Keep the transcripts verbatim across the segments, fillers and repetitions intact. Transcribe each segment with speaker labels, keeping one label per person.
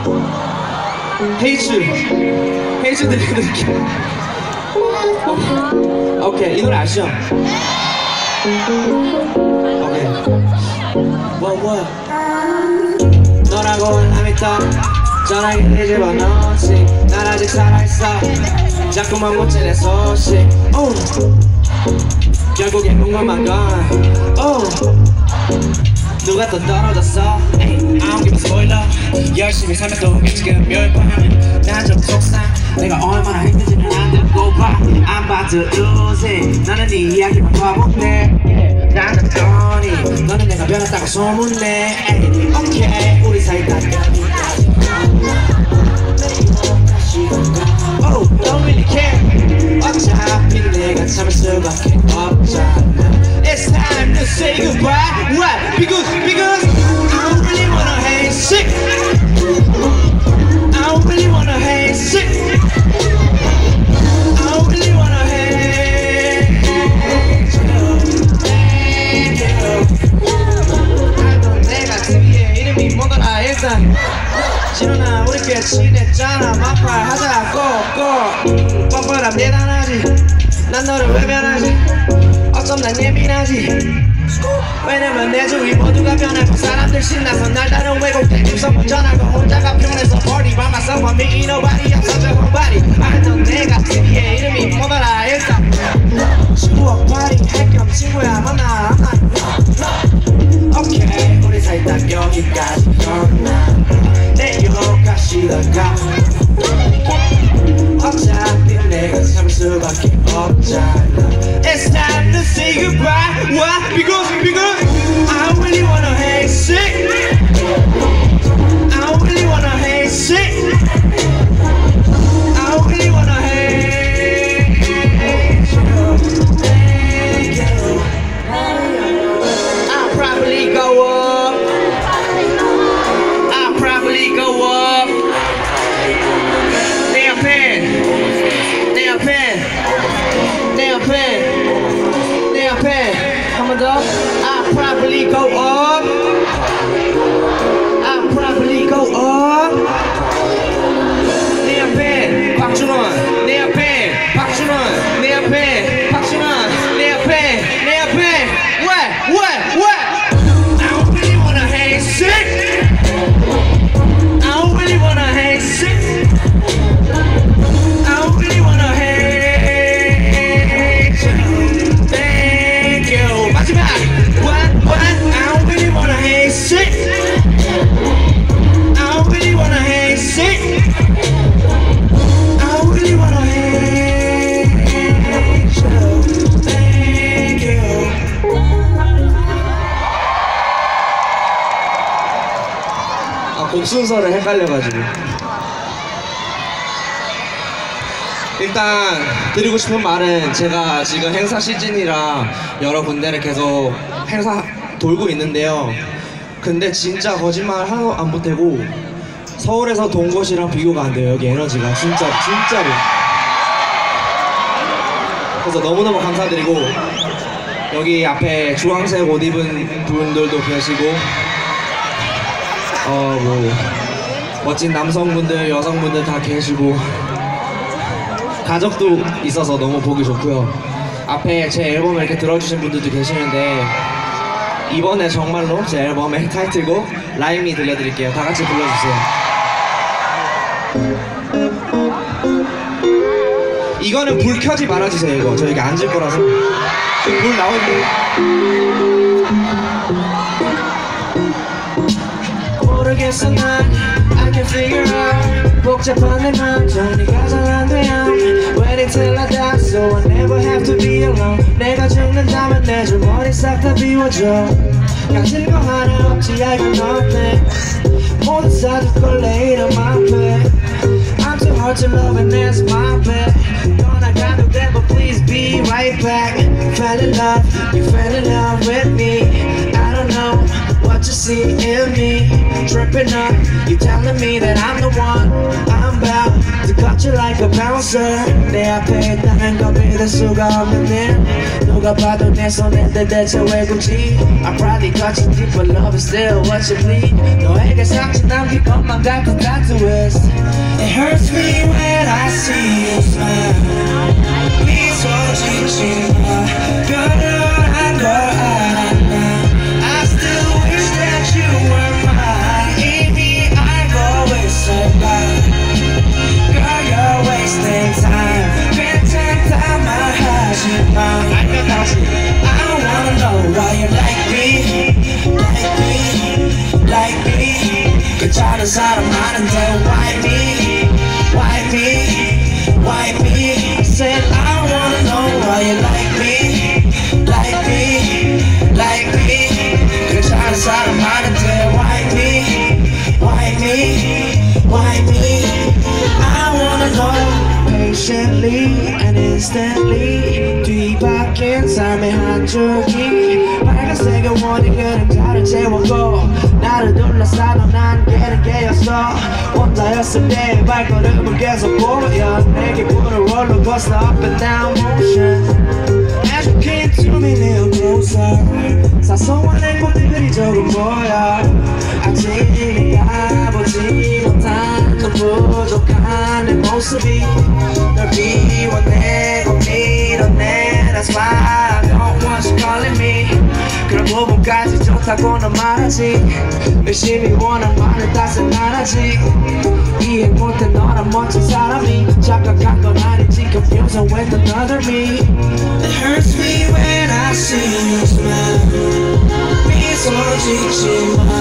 Speaker 1: 헤이즈 헤이즈 들려드릴게요. 오케이, 이 노래 아시죠? 오케이. 뭐 뭐야? 너라고 남이 떠 전화기 뒤집어 놓지. 난 아직 살아있어. 자꾸만 못 지내 소식. 오. 결국엔 궁금한 건 오. 누가 또 떨어졌어? I don't give a spoiler. 열심히 살면 또 지금 멸망. 난 좀 속상. 내가 얼마나 힘든지는 안 듣고 봐. I'm about to lose it. 너는 네 이야기만 봐본대. yeah. 나는 떠니. 너는 내가 변했다고 소문내. 오케이, 우리 사이 다 여기까지. Oh, don't really care. 어차피 내가 참을 수밖에 없잖아. It's time to say goodbye. Why? Because, because I don't really wanna hate shit. I don't really wanna hate shit. I don't really wanna hate you. 알던 내가 특이해. 이름이 뭐더라 일단. 지루나 우리 꽤 친했잖아. 막말 하자 꼭꼭. 뻔뻔함 대단하지. 난 너를 왜 변하지? 어쩜 난 예민하지? 왜냐면 내 주위 모두가 변하고 사람들 신나서 날 다른 왜곡된 입성문 전하고 혼자가 편해서 party by myself. I mean nobody else such a homebody. 알던 내가 특이해. 이름이 뭐더라 일단. 추억 파티 할 겸 친구야 만나. 오케이, 우리 사이 딱 여기까지. 내 욕가 시다가 어차피 내가 참을 수밖에 없잖아. It's time to say goodbye. Why? Because, because I don't really wanna hate shit. I don't really wanna hate shit. I don't really wanna hate you. Thank you. I'll probably go up. I'll probably go up. 내 앞에, 내 앞에, 내 앞에. 한 번 더. I'll probably go up. I'll probably go up. 내 앞에 박준원. 내 앞에 박준원. 내 앞에 박준원. 내 앞에 내 앞에. What? What? What? I don't really wanna hate shit. I don't really wanna hate shit. I don't really wanna hate you. Thank you. 마지막. What? What? I don't really wanna hate shit. I don't really wanna hate shit. I don't really wanna hate you. Thank you. 아, 곡 순서를 헷갈려가지고. 일단 드리고 싶은 말은 제가 지금 행사 시즌이라 여러 군데를 계속 행사 돌고 있는데요. 근데 진짜 거짓말 하나도 안 보태고 서울에서 돈 곳이랑 비교가 안 돼요. 여기 에너지가 진짜 진짜로. 그래서 너무너무 감사드리고 여기 앞에 주황색 옷 입은 분들도 계시고 어 뭐 멋진 남성분들 여성분들 다 계시고 가족도 있어서 너무 보기 좋고요. 앞에 제 앨범을 이렇게 들어주신 분들도 계시는데 이번에 정말로 제 앨범의 타이틀곡 라임이 들려드릴게요. 다 같이 불러주세요. 이거는 불 켜지 말아주세요. 이거 저 여기 앉을 거라서 불 나오고. 모르겠어 난 I can figure out 복잡한 내 맘 정리가 잘 안 돼요. Waiting till I die so I never have to be alone. 내가 죽는다면 내 주머니 싹 다 비워줘. 가진 거 하나 없지 I got nothing. 모두 사줄 걸 later my bed. I'm too hard to love and that's my bad. 떠나가도 돼 but please be right back. Fell in love, you fell in love with me. I don't know what you see in me. Tripping up, you telling me that I'm the one. I'm about to cut you like a bouncer. 내 앞에 있다는 걸 믿을 수가 없는 일. 누가 봐도 내 손인데 대체 왜 굳이. I probably cut you deep but love is still what you need. 너에게 상처 남길 것만 같은 타투 hurts me when I see you smile. 미소 짓지 마. 별로란 걸 알아 나. I still wish that you were mine. 이미 알고 있을까. Girl, you're wasting time. 괜찮다 말하지 마. 알면 다시. I don't wanna know why you like me, like me, like me. 괜찮은 사람 많은데 why me, why me, why me. I said I don't wanna know why you like me, like me, like me. 괜찮은 사람 많은데 why me, why me, why me. I wanna know patiently and instantly. 뒤바뀐 삶의 한 줄기 빨간색의 원이 그림자를 채웠고 나를 둘러싸던 안개는 개였어. 혼자였을 때 발걸음을 계속 보여 내 기분을 롤러코스터 up and down motion. As you came to me near closer 사소한 행복들이 조금 보여. 아직 내가 보지 못한 그 부족한 내 모습이 널 비워내고 밀어내. That's why I don't want you calling me. 그런 부분까지 좋다고는 말하지. 열심히 원한 말을 다 생각하지. 이해 못해 너란 멋진 사람이 착각한 건 아닌지 confusing with another me. It hurts me when I see you smile. 미소 짓지 마.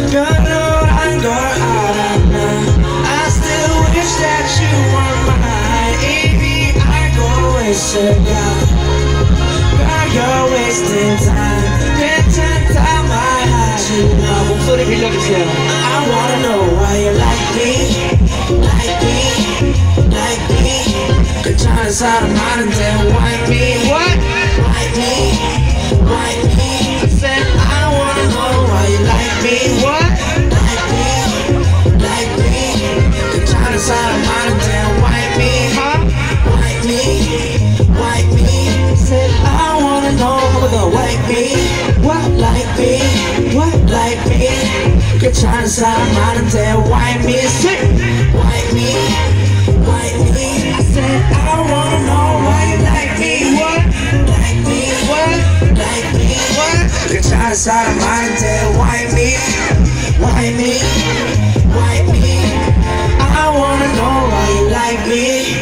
Speaker 1: 별로란 걸 알아 나. I still wish that you were mine. 이미 알고 있을까. Girl, you're wasting time. 괜찮다 말하지 마. 목소리 빌려주세요. I wanna know why you like me, like me, like me. 괜찮은 사람 많은데 why me, what? Why me, why me. I said I wanna know why you like me, what? Like me, like me. 괜찮은 사람 많은데 why me, huh? Why me, why me. I said I wanna know why me, what? Like me, what? Like me. 괜찮은 사람 많은데 why me, why me, why me. I said I wanna know why you like me, what? Like me, what? Like me, what? 괜찮은 사람 많은데 why me, why me, why me. I wanna know why you like me.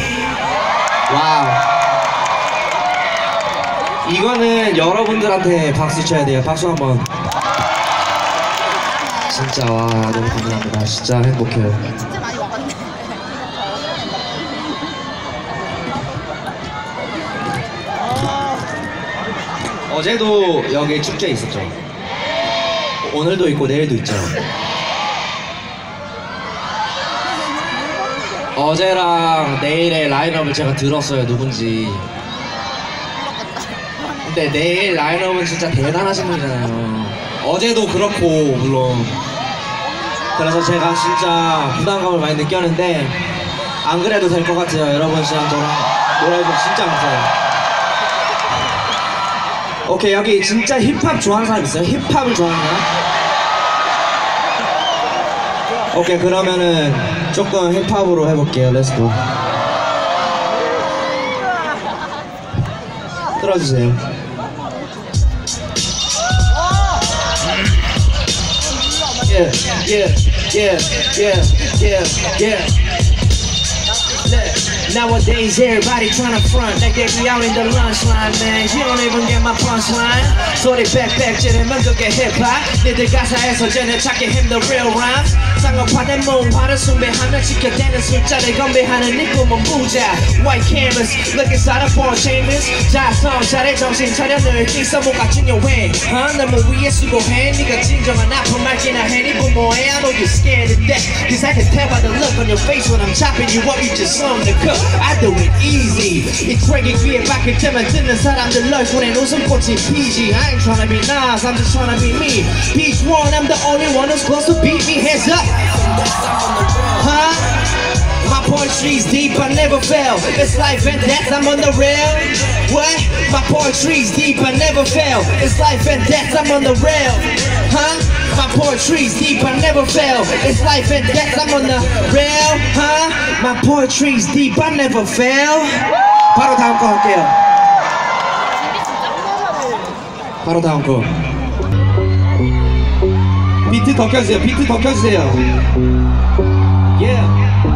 Speaker 1: 와우. 이거는 여러분들한테 박수 쳐야 돼요. 박수 한번. 진짜 와 너무 감사합니다. 진짜 행복해요.
Speaker 2: 진짜 많이 와봤네.
Speaker 1: 어제도 여기 축제 있었죠. 오늘도 있고 내일도 있죠. 어제랑 내일의 라인업을 제가 들었어요. 누군지. 근데 내일 라인업은 진짜 대단하신 분이잖아요. 어제도 그렇고 물론. 그래서 제가 진짜 부담감을 많이 느꼈는데 안 그래도 될 것 같아요. 여러분이랑 저랑 놀아주셔서 진짜 감사해요. 오케이, 여기 진짜 힙합 좋아하는 사람 있어요? 힙합을 좋아하는 사람? 오케이, 그러면은 조금 힙합으로 해볼게요. 렛츠고. 틀어주세요. Yeah, yeah, yeah, yeah, yeah, yeah. Nowadays everybody tryna front like they be out in the lunch line, man. You don't even get my punchline. 소리 빽빽 지르면 그게 힙합. 니들 가사에서 전혀 찾기 힘든 real rhymes. 상업화된 문화를 숭배하며 지켜대는 술자를 건배하는 네 꿈은 부자. White canvas, look inside the four chambers. 자성 잘해 정신 차려 늘 있어 뭐가 중요해. 어? 너무 위에 수고해. 네가 진정한 아픔 알기나 해. 네 부모해. I know you're scared to death, cause I can tell by the look on your face when I'm chopping you up. You just something to cook. I do it easy. 이 트랙에 귀에 박힐 때만 듣는 사람들 얼굴엔 웃음꽃이 피지. I ain't tryna be Nas, I'm just tryna be me. Beach one, I'm the only one who's close to beat me. Hands up. Huh? My poetry's deep, I never fail. It's life and death, I'm on the rail. What? My poetry's deep, I never fail. It's life and death, I'm on the rail. Huh? My poetry's deep, I never fail. It's life and death, I'm on the rail, huh? My poetry's deep, I never fail. 바로 다음 거 할게요. 바로 다음 거. 비트 더 켜주세요. 비트 더 켜주세요. Yeah.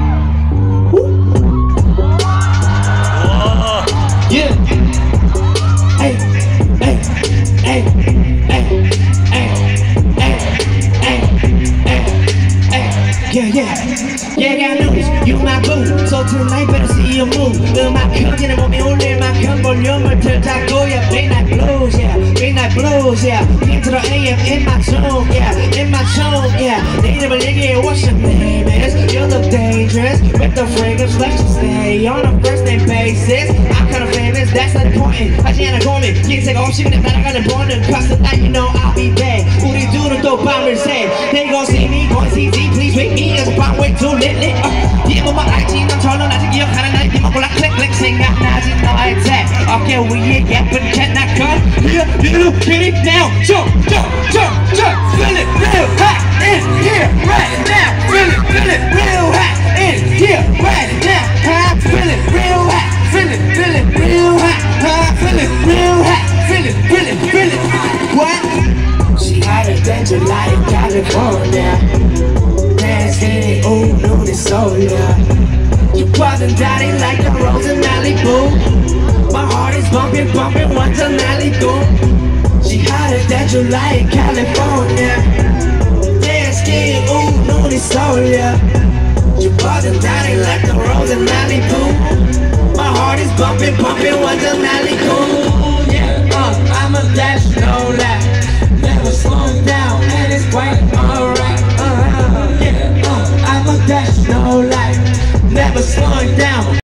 Speaker 1: Yeah. Hey, hey, hey, hey, hey, hey, hey, hey, hey. Yeah, yeah. Yeah, got news. You my boo. So tonight better see you move. 음악 켜지는 몸이 울릴 만큼 볼륨을 틀자고. Yeah, midnight blues. Yeah, midnight blues. Yeah, into the A M in my zone. Yeah, in my zone. Yeah, 내 이름을 얘기해. What's your name is? You look dangerous with the fragrance. Let's just stay on a first name basis. I'm kinda famous. That's not important. 하지 않아 고민. 인생 없이 그냥 날아가는 보는. Cause tonight you know I'll be there. 우리 둘은 또 밤을 새. They gon' see me going C Z. Please wake me as a bomb way too lit lit. 네 몸만 알지 넌처럼 아직 기억하는 날 네 먹고 라 클릭 클릭 생각나지 너의 탭 어깨 위에 예쁜 캣나 건 Here, you get it now. Jump, jump, jump, jump. Feel it real hot in here right now. Feel it, feel it real hot in here right now. I feel it real hot. Feel it, feel it real hot. I feel it real hot. Feel it, feel it, feel it. What? She hotter than July in California. Dancing, ooh, noon is so yeah. You wasn't daddy like the rose in Malibu. My heart is bumping, bumping, what's a Malibu? She hotter than July in California. Dancing, ooh, noon is so yeah. You wasn't daddy like the rose in Malibu. My heart is bumping, bumping, what's a Malibu? Yeah, uh, I'm a dash, no lie. Never slow down, and it's quite alright. Uh, yeah, uh, I'm a dash, no lie. Never slowing down.